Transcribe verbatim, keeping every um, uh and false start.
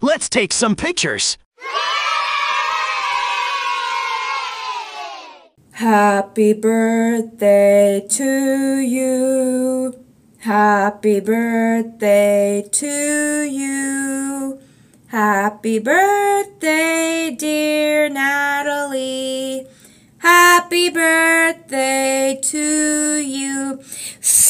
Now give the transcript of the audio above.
Let's take some pictures. Happy birthday to you. Happy birthday to you. Happy birthday, dear Natalie. Happy birthday to you.